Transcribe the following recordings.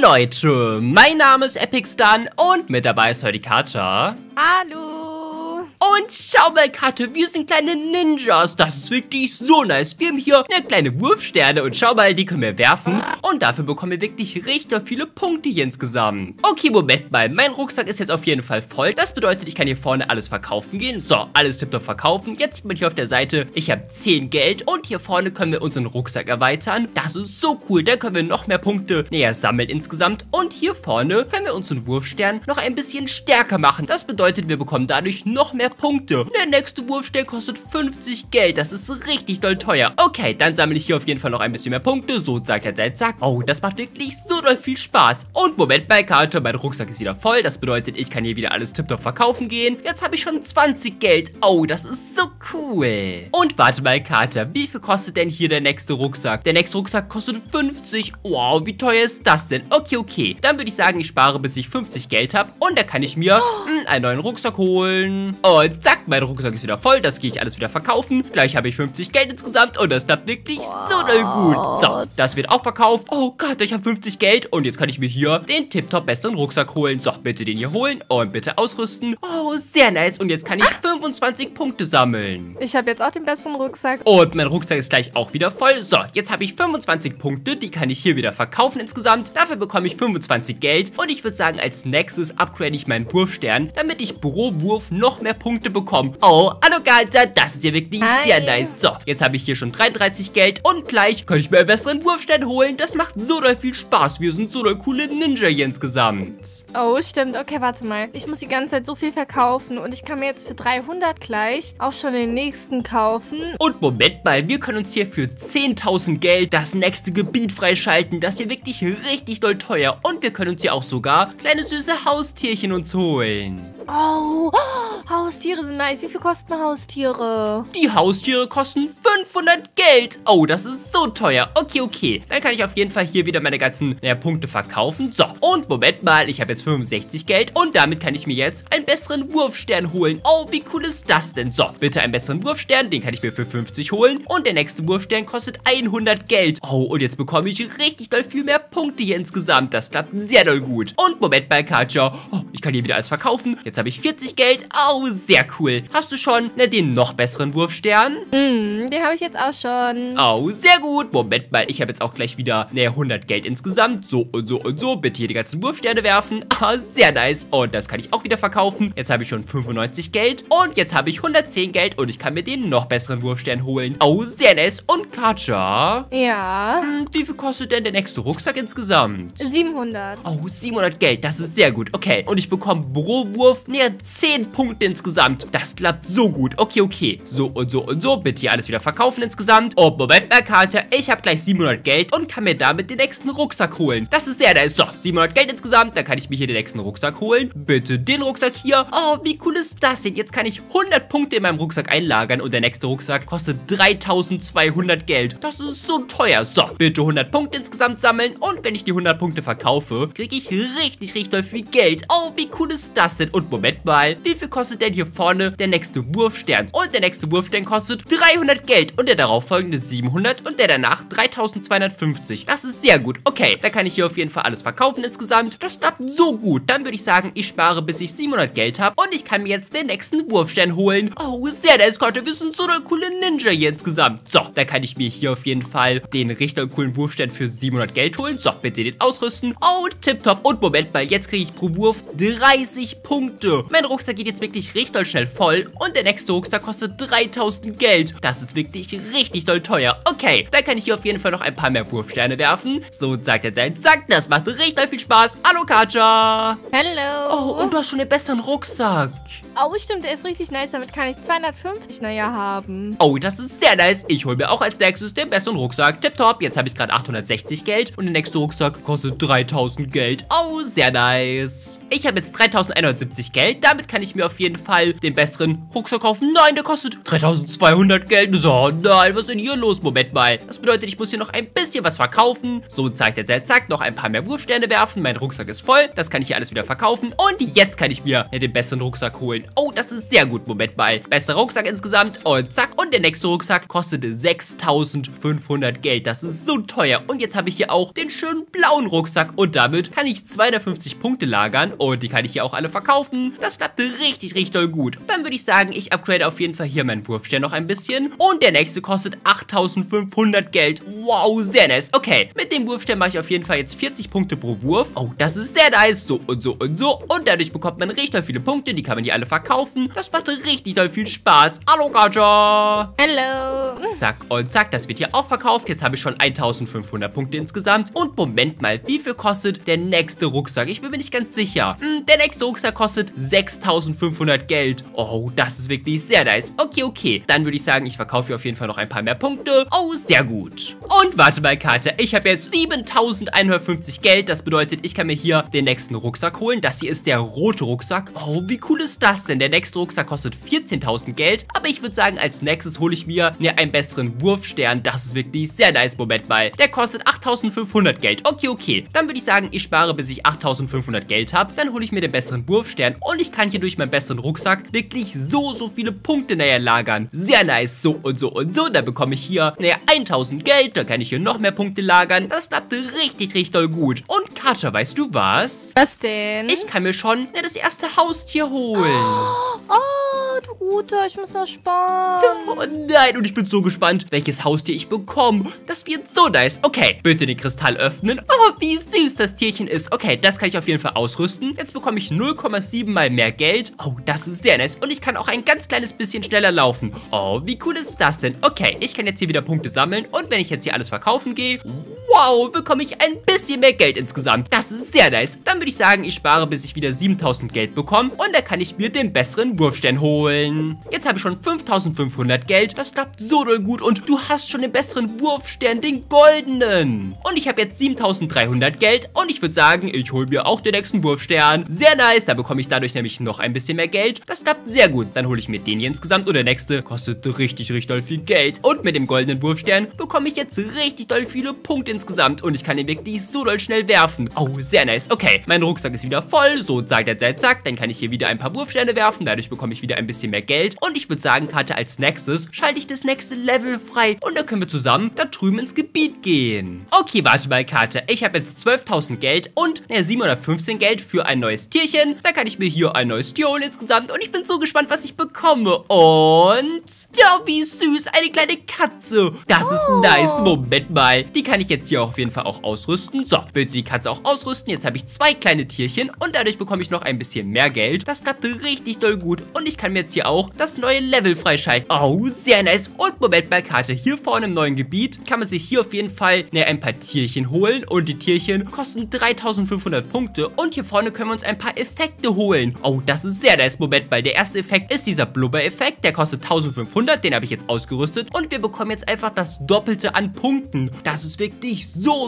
Leute, mein Name ist EpicStun und mit dabei ist heute die Katja. Hallo! Und schau mal, Katja, wir sind kleine Ninjas. Das ist wirklich so nice. Wir haben hier eine kleine Wurfsterne und schau mal, die können wir werfen. Und dafür bekommen wir wirklich richtig viele Punkte hier insgesamt. Okay, Moment mal. Mein Rucksack ist jetzt auf jeden Fall voll. Das bedeutet, ich kann hier vorne alles verkaufen gehen. So, alles tipptopp verkaufen. Jetzt sieht man hier auf der Seite, ich habe 10 Geld. Und hier vorne können wir unseren Rucksack erweitern. Das ist so cool. Da können wir noch mehr Punkte sammeln insgesamt. Und hier vorne können wir unseren Wurfstern noch ein bisschen stärker machen. Das bedeutet, wir bekommen dadurch noch mehr Punkte. Der nächste Wurfstern kostet 50 Geld. Das ist richtig doll teuer. Okay, dann sammle ich hier auf jeden Fall noch ein bisschen mehr Punkte. So sagt er sein Sack. Oh, das macht wirklich so doll viel Spaß. Und Moment mal, Katja, mein Rucksack ist wieder voll. Das bedeutet, ich kann hier wieder alles tipptopp verkaufen gehen. Jetzt habe ich schon 20 Geld. Oh, das ist so cool. Und warte mal, Katja, wie viel kostet denn hier der nächste Rucksack? Der nächste Rucksack kostet 50. Wow, wie teuer ist das denn? Okay. Dann würde ich sagen, ich spare, bis ich 50 Geld habe. Und da kann ich mir einen neuen Rucksack holen. Und zack, mein Rucksack ist wieder voll. Das gehe ich alles wieder verkaufen. Gleich habe ich 50 Geld insgesamt. Und das klappt wirklich so doll gut. So, das wird auch verkauft. Oh Gott, ich habe 50 Geld. Und jetzt kann ich mir hier den tipptopp besseren Rucksack holen. So, bitte den hier holen. Und bitte ausrüsten. Oh, sehr nice. Und jetzt kann ich 25 Punkte sammeln. Ich habe jetzt auch den besseren Rucksack. Und mein Rucksack ist gleich auch wieder voll. So, jetzt habe ich 25 Punkte. Die kann ich hier wieder verkaufen insgesamt. Dafür bekomme ich 25 Geld. Und ich würde sagen, als nächstes upgrade ich meinen Wurfstern, damit ich pro Wurf noch mehr Punkte bekomme. Oh, hallo Katja, das ist ja wirklich sehr nice. So, jetzt habe ich hier schon 33 Geld. Und gleich kann ich mir einen besseren Wurfstern holen. Das macht so doll viel Spaß. Wir sind so doll coole Ninja hier insgesamt. Oh, stimmt. Okay, warte mal. Ich muss die ganze Zeit so viel verkaufen. Und ich kann mir jetzt für 300 gleich auch schon den nächsten kaufen. Und Moment mal, wir können uns hier für 10.000 Geld das nächste Gebiet freischalten. Das ist hier wirklich richtig doll teuer. Und wir können uns hier auch sogar kleine süße Haustierchen uns holen. Oh, Haustiere sind nice. Wie viel kosten Haustiere? Die Haustiere kosten 500 Geld. Oh, das ist so teuer. Okay. Dann kann ich auf jeden Fall hier wieder meine ganzen Punkte verkaufen. So, und Moment mal, ich habe jetzt 65 Geld. Und damit kann ich mir jetzt einen besseren Wurfstern holen. Oh, wie cool ist das denn? So, bitte einen besseren Wurfstern. Den kann ich mir für 50 holen. Und der nächste Wurfstern kostet 100 Geld. Oh, und jetzt bekomme ich richtig doll viel mehr Punkte hier insgesamt. Das klappt sehr doll gut. Und Moment mal, Katja. Oh, ich kann hier wieder alles verkaufen. Jetzt habe ich 40 Geld. Oh, sehr cool. Hast du schon den noch besseren Wurfstern? Den habe ich jetzt auch schon. Oh, sehr gut. Moment mal, ich habe jetzt auch gleich wieder 100 Geld insgesamt. So und so und so. Bitte hier die ganzen Wurfsterne werfen. Ah, sehr nice. Und das kann ich auch wieder verkaufen. Jetzt habe ich schon 95 Geld. Und jetzt habe ich 110 Geld. Und ich kann mir den noch besseren Wurfstern holen. Oh, sehr nice. Und Katja? Ja? Wie viel kostet denn der nächste Rucksack insgesamt? 700. Oh, 700 Geld. Das ist sehr gut. Okay. Und ich bekomme pro Wurf 10 Punkte insgesamt. Das klappt so gut. Okay. So und so und so. Bitte hier alles wieder verkaufen insgesamt. Oh, Moment mal, Katja. Ich habe gleich 700 Geld und kann mir damit den nächsten Rucksack holen. Das ist sehr nice. So, 700 Geld insgesamt. Dann kann ich mir hier den nächsten Rucksack holen. Bitte den Rucksack hier. Oh, wie cool ist das denn? Jetzt kann ich 100 Punkte in meinem Rucksack einlagern und der nächste Rucksack kostet 3200 Geld. Das ist so teuer. So, bitte 100 Punkte insgesamt sammeln und wenn ich die 100 Punkte verkaufe, kriege ich richtig doll viel Geld. Oh, wie cool ist das denn? Und Moment mal, wie viel kostet denn hier vorne der nächste Wurfstern? Und der nächste Wurfstern kostet 300 Geld und der darauffolgende 700 und der danach 3250. Das ist sehr gut. Okay, da kann ich hier auf jeden Fall alles verkaufen insgesamt. Das klappt so gut. Dann würde ich sagen, ich spare, bis ich 700 Geld habe und ich kann mir jetzt den nächsten Wurfstern holen. Oh, sehr nice, Gott, wir sind so eine coole Ninja hier insgesamt. So, da kann ich mir hier auf jeden Fall den richtig coolen Wurfstern für 700 Geld holen. So, bitte den ausrüsten. Oh, tipptopp. Und Moment mal, jetzt kriege ich pro Wurf 30 Punkte. Mein Rucksack geht jetzt wirklich richtig doll schnell voll und der nächste Rucksack kostet 3000 Geld. Das ist wirklich richtig doll teuer. Okay, dann kann ich hier auf jeden Fall noch ein paar mehr Wurfsterne werfen. So, sagt er sein Zack, das macht richtig doll viel Spaß. Hallo, Katja. Hallo. Oh, und du hast schon den besseren Rucksack. Oh, stimmt, der ist richtig nice. Damit kann ich 250 haben. Oh, das ist sehr nice. Ich hole mir auch als nächstes den besseren Rucksack. Tipptopp, jetzt habe ich gerade 860 Geld und der nächste Rucksack kostet 3000 Geld. Oh, sehr nice. Ich habe jetzt 3170 Geld. Damit kann ich mir auf jeden Fall den besseren Rucksack kaufen. Nein, der kostet 3200 Geld. So, nein, was ist denn hier los? Moment mal. Das bedeutet, ich muss hier noch ein bisschen was verkaufen. So, zeigt er sehr zack, noch ein paar mehr Wurfsterne werfen. Mein Rucksack ist voll. Das kann ich hier alles wieder verkaufen. Und jetzt kann ich mir den besseren Rucksack holen. holen. Oh, das ist sehr gut. Moment mal. Bester Rucksack insgesamt. Und zack. Und der nächste Rucksack kostet 6500 Geld. Das ist so teuer. Und jetzt habe ich hier auch den schönen blauen Rucksack. Und damit kann ich 250 Punkte lagern. Und die kann ich hier auch alle verkaufen. Das klappte richtig, richtig doll gut. Dann würde ich sagen, ich upgrade auf jeden Fall hier meinen Wurfstern noch ein bisschen. Und der nächste kostet 8500 Geld. Wow, sehr nice. Okay, mit dem Wurfstern mache ich auf jeden Fall jetzt 40 Punkte pro Wurf. Oh, das ist sehr nice. So und so und so. Und dadurch bekommt man richtig viele Punkte. Die kann man hier alle verkaufen. Das macht richtig doll viel Spaß. Hallo, Gaja. Hallo. Zack und zack, das wird hier auch verkauft. Jetzt habe ich schon 1500 Punkte insgesamt. Und Moment mal, wie viel kostet der nächste Rucksack? Ich bin mir nicht ganz sicher. Der nächste Rucksack kostet 6500 Geld. Oh, das ist wirklich sehr nice. Okay, okay. Dann würde ich sagen, ich verkaufe hier auf jeden Fall noch ein paar mehr Punkte. Oh, sehr gut. Und warte mal, Karte. Ich habe jetzt 7150 Geld. Das bedeutet, ich kann mir hier den nächsten Rucksack holen. Das hier ist der rote Rucksack. Oh, wie cool ist das denn? Der nächste Rucksack kostet 14.000 Geld. Aber ich würde sagen, als nächstes hole ich mir einen besseren Wurfstern. Das ist wirklich sehr nice. Moment mal. Der kostet 8500 Geld. Okay, okay. Dann würde ich sagen, ich spare, bis ich 8500 Geld habe. Dann hole ich mir den besseren Wurfstern. Und ich kann hier durch meinen besseren Rucksack wirklich so viele Punkte lagern. Sehr nice. So und so und so. Dann bekomme ich hier 1000 Geld. Dann kann ich hier noch mehr Punkte lagern. Das klappte richtig, richtig doll gut. Und Katja, weißt du was? Was denn? Ich kann mir schon das erste Haustier holen. Oh, du Guter, ich muss noch sparen. Oh nein, und ich bin so gespannt, welches Haustier ich bekomme. Das wird so nice. Okay, bitte den Kristall öffnen. Oh, wie süß das Tierchen ist. Okay, das kann ich auf jeden Fall ausrüsten. Jetzt bekomme ich 0,7 mal mehr Geld. Oh, das ist sehr nice. Und ich kann auch ein ganz kleines bisschen schneller laufen. Oh, wie cool ist das denn? Okay, ich kann jetzt hier wieder Punkte sammeln. Und wenn ich jetzt hier alles verkaufen gehe, wow, bekomme ich ein bisschen mehr Geld insgesamt. Das ist sehr nice. Dann würde ich sagen, ich spare, bis ich wieder 7000 Geld bekomme. Und dann kann ich mir den besseren Wurfstern holen. Jetzt habe ich schon 5500 Geld. Das klappt so doll gut. Und du hast schon den besseren Wurfstern, den goldenen. Und ich habe jetzt 7300 Geld. Und ich würde sagen, ich hole mir auch den nächsten Wurfstern. Sehr nice. Da bekomme ich dadurch nämlich noch ein bisschen mehr Geld. Das klappt sehr gut. Dann hole ich mir den hier insgesamt. Und der nächste kostet richtig, richtig doll viel Geld. Und mit dem goldenen Wurfstern bekomme ich jetzt richtig doll viele Punkte insgesamt. Und ich kann ihn wirklich so doll schnell werfen. Oh, sehr nice. Okay, mein Rucksack ist wieder voll. So, zack, zack. Dann kann ich hier wieder ein paar Wurfsterne werfen. Dadurch bekomme ich wieder ein bisschen mehr Geld. Und ich würde sagen, Karte, als nächstes schalte ich das nächste Level frei. Und dann können wir zusammen da drüben ins Gebiet gehen. Okay, warte mal, Karte. Ich habe jetzt 12.000 Geld und 715 Geld für ein neues Tierchen. Da kann ich mir hier ein neues Tier holen insgesamt. Und ich bin so gespannt, was ich bekomme. Und ja, wie süß. Eine kleine Katze. Das ist nice. Moment mal. Die kann ich jetzt hier auf jeden Fall auch ausrüsten. So, bitte die Katze auch ausrüsten. Jetzt habe ich 2 kleine Tierchen. Und dadurch bekomme ich noch ein bisschen mehr Geld. Das klappte richtig doll gut. Und ich kann mir jetzt hier auch das neue Level freischalten. Oh, sehr nice. Und Moment mal, Karte. Hier vorne im neuen Gebiet kann man sich hier auf jeden Fall ein paar Tierchen holen. Und die Tierchen kosten 3500 Punkte. Und hier vorne können wir uns ein paar Effekte holen. Oh, das ist sehr nice. Moment mal. Der erste Effekt ist dieser Blubber-Effekt. Der kostet 1500. Den habe ich jetzt ausgerüstet. Und wir bekommen jetzt einfach das Doppelte an Punkten. Das ist wirklich so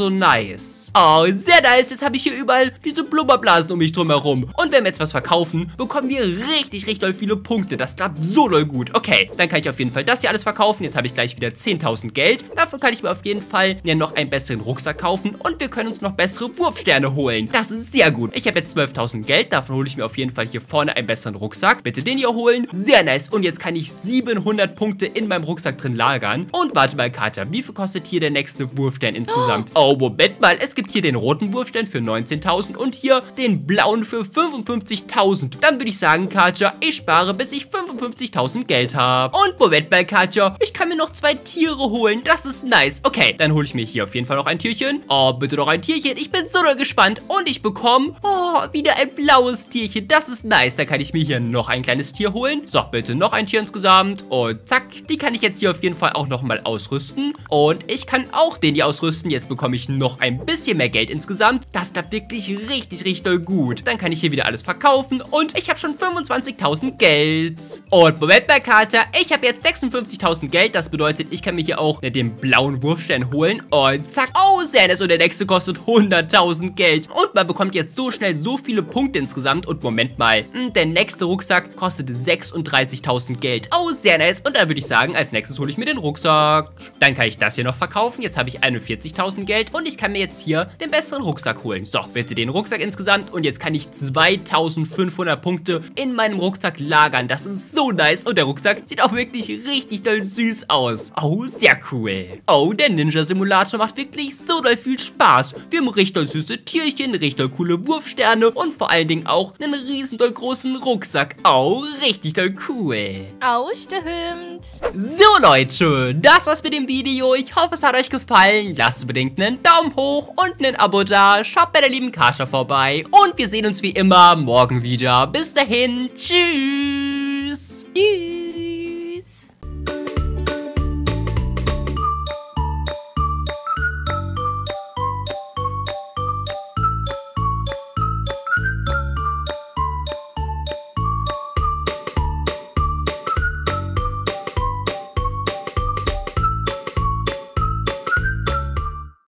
nice. Oh, sehr nice. Jetzt habe ich hier überall diese Blubberblasen um mich drum herum. Und wenn wir jetzt was verkaufen, bekommen wir richtig, richtig doll viele Punkte. Das klappt so doll gut. Okay, dann kann ich auf jeden Fall das hier alles verkaufen. Jetzt habe ich gleich wieder 10.000 Geld. Davon kann ich mir auf jeden Fall noch einen besseren Rucksack kaufen. Und wir können uns noch bessere Wurfsterne holen. Das ist sehr gut. Ich habe jetzt 12.000 Geld. Davon hole ich mir auf jeden Fall hier vorne einen besseren Rucksack. Bitte den hier holen. Sehr nice. Und jetzt kann ich 700 Punkte in meinem Rucksack drin lagern. Und warte mal, Katja, wie viel kostet hier der nächste Wurfstern insgesamt? Oh, Moment mal. Es gibt hier den roten Wurfstern für 19.000 und hier den blauen für 55.000. Dann würde ich sagen, Katja, ich spare, bis ich 55.000 Geld habe. Und Moment mal, Katja, ich kann mir noch 2 Tiere holen. Das ist nice. Okay, dann hole ich mir hier auf jeden Fall noch ein Tierchen. Oh, bitte noch ein Tierchen. Ich bin so doll gespannt. Und ich bekomme, wieder ein blaues Tierchen. Das ist nice. Da kann ich mir hier noch ein kleines Tier holen. So, bitte noch ein Tier insgesamt. Und zack, die kann ich jetzt hier auf jeden Fall auch nochmal ausrüsten. Und ich kann auch den hier ausrüsten. Jetzt bekomme ich noch ein bisschen mehr Geld insgesamt. Das klappt wirklich richtig, richtig doll gut. Dann kann ich hier wieder alles verkaufen. Und ich habe schon 25.000 Geld. Und Moment mal, Karte. Ich habe jetzt 56.000 Geld. Das bedeutet, ich kann mir hier auch den blauen Wurfstern holen. Und zack. Oh, sehr nett. Und der nächste kostet 100.000 Geld. Und man bekommt jetzt so schnell so viele Punkte insgesamt. Und Moment mal. Der nächste Rucksack kostet 36.000 Geld. Oh, sehr nice. Und dann würde ich sagen, als nächstes hole ich mir den Rucksack. Dann kann ich das hier noch verkaufen. Jetzt habe ich 41 40.000 Geld und ich kann mir jetzt hier den besseren Rucksack holen. So, bitte den Rucksack insgesamt und jetzt kann ich 2.500 Punkte in meinem Rucksack lagern. Das ist so nice und der Rucksack sieht auch wirklich richtig doll süß aus. Oh, sehr cool. Oh, der Ninja-Simulator macht wirklich so doll viel Spaß. Wir haben richtig doll süße Tierchen, richtig doll coole Wurfsterne und vor allen Dingen auch einen riesen doll großen Rucksack. Oh, richtig doll cool. Oh, stimmt. So Leute, das war's mit dem Video. Ich hoffe, es hat euch gefallen. Lasst unbedingt einen Daumen hoch und ein Abo da. Schaut bei der lieben Kascha vorbei. Und wir sehen uns wie immer morgen wieder. Bis dahin, tschüss.